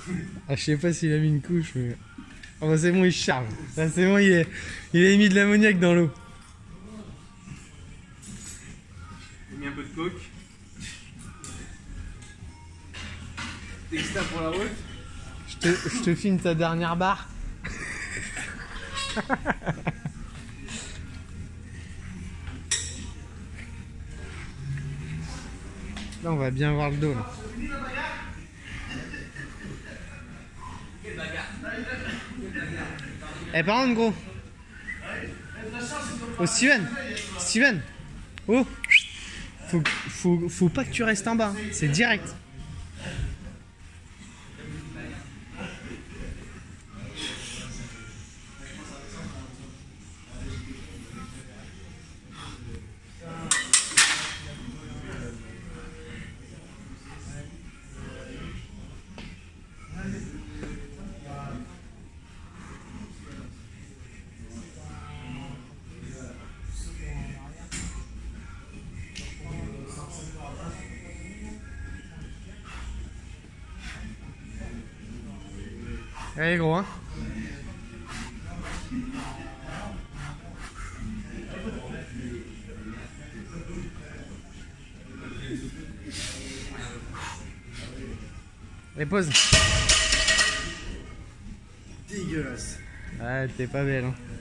Ah, je sais pas s'il a mis une couche, mais... Oh bah c'est bon, il charge. Là c'est bon, il a mis de l'ammoniac dans l'eau. J'ai mis un peu de coke. Extra pour la route. Je te filme ta dernière barre. Là on va bien voir le dos là. Eh par contre gros. Oh Steven. Oh, faut pas que tu restes en bas, hein. C'est direct. Allez gros hein. Et pause. Dégueulasse. Ouais, t'es pas belle hein.